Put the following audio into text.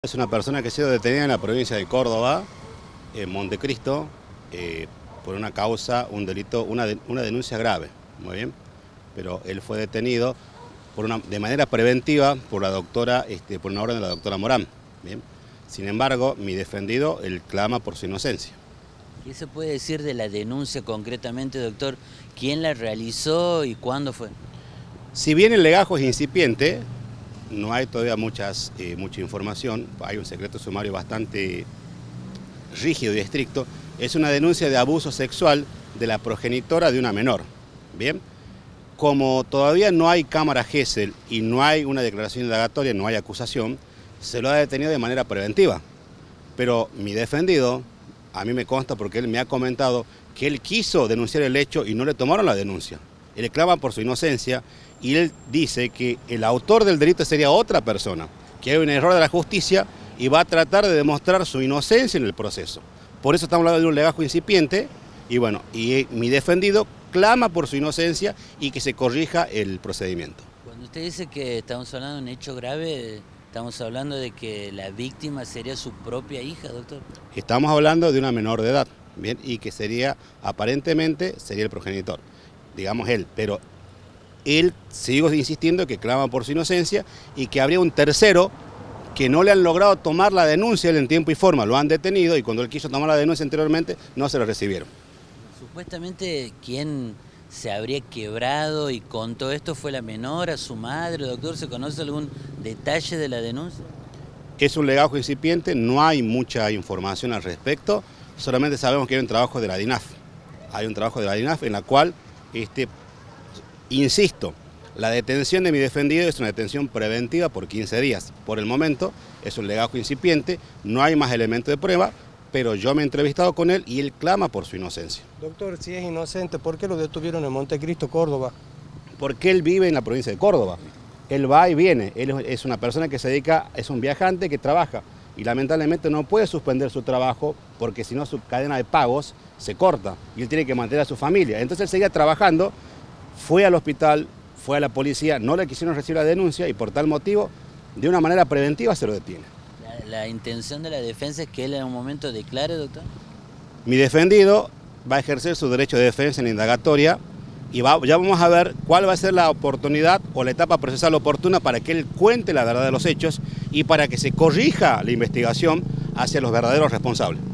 Es una persona que ha sido detenida en la provincia de Córdoba, en Montecristo, por una causa, un delito, una denuncia grave, muy bien, pero él fue detenido de manera preventiva por la doctora, por una orden de la doctora Morán, bien. Sin embargo, mi defendido, él clama por su inocencia. ¿Qué se puede decir de la denuncia concretamente, doctor? ¿Quién la realizó y cuándo fue? Si bien el legajo es incipiente, no hay todavía mucha información, hay un secreto sumario bastante rígido y estricto. Es una denuncia de abuso sexual de la progenitora de una menor. Bien, como todavía no hay cámara Gesell y no hay una declaración indagatoria, no hay acusación, se lo ha detenido de manera preventiva. Pero mi defendido, a mí me consta porque él me ha comentado que él quiso denunciar el hecho y no le tomaron la denuncia. Él clama por su inocencia y él dice que el autor del delito sería otra persona, que hay un error de la justicia y va a tratar de demostrar su inocencia en el proceso. Por eso estamos hablando de un legajo incipiente y bueno, mi defendido clama por su inocencia y que se corrija el procedimiento. Cuando usted dice que estamos hablando de un hecho grave, estamos hablando de que la víctima sería su propia hija, doctor. Estamos hablando de una menor de edad, bien, y que aparentemente sería el progenitor, digamos él, pero él sigo insistiendo que clama por su inocencia y que habría un tercero que no le han logrado tomar la denuncia en tiempo y forma, lo han detenido y cuando él quiso tomar la denuncia anteriormente no se lo recibieron. Supuestamente quien se habría quebrado y contó esto fue la menor, a su madre, doctor, ¿se conoce algún detalle de la denuncia? Es un legajo incipiente, no hay mucha información al respecto, solamente sabemos que hay un trabajo de la DINAF. Hay un trabajo de la DINAF en la cual, insisto, la detención de mi defendido es una detención preventiva por 15 días. Por el momento es un legajo incipiente, no hay más elementos de prueba, pero yo me he entrevistado con él y él clama por su inocencia. Doctor, si es inocente, ¿por qué lo detuvieron en Montecristo, Córdoba? Porque él vive en la provincia de Córdoba. Él va y viene, él es una persona que se dedica, es un viajante que trabaja y lamentablemente no puede suspender su trabajo porque si no su cadena de pagos se corta y él tiene que mantener a su familia. Entonces él seguía trabajando, fue al hospital, fue a la policía, no le quisieron recibir la denuncia y por tal motivo, de una manera preventiva se lo detiene. ¿La intención de la defensa es que él en un momento declare, doctor? Mi defendido va a ejercer su derecho de defensa en la indagatoria y ya vamos a ver cuál va a ser la oportunidad o la etapa procesal oportuna para que él cuente la verdad de los hechos y para que se corrija la investigación hacia los verdaderos responsables.